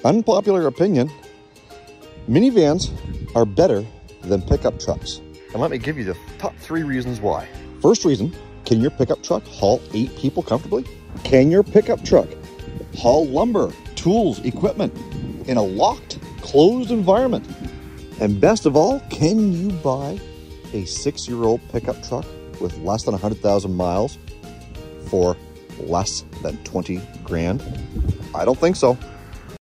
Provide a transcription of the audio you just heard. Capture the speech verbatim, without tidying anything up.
Unpopular opinion, minivans are better than pickup trucks. And let me give you the top three reasons why. First reason, can your pickup truck haul eight people comfortably? Can your pickup truck haul lumber, tools, equipment in a locked, closed environment? And best of all, can you buy a six-year-old pickup truck with less than one hundred thousand miles for less than twenty grand? I don't think so.